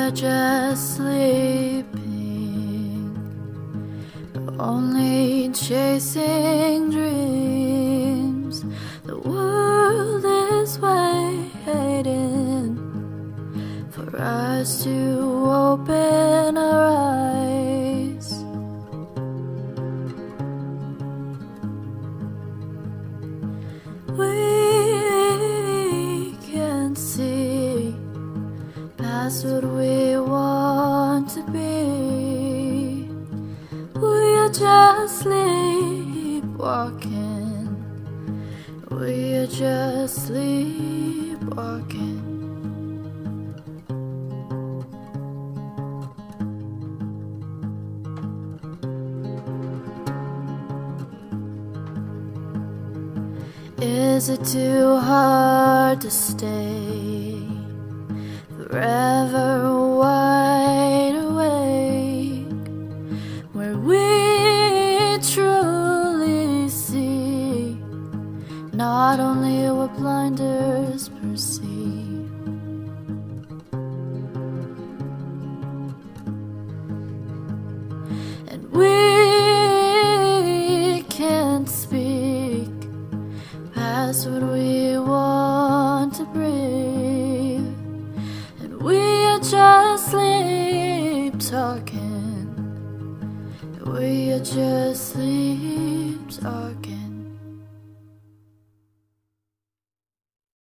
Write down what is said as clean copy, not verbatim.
are just sleeping, only chasing dreams. The world is waiting for us to open our eyes. We can see past what we want to be. We are just sleepwalking. We are just sleepwalking. Is it too hard to stay forever wide awake, where we truly see not only what blinders perceive? And we can't speak past what we want to breathe, and we are just sleep talking. We are just sleep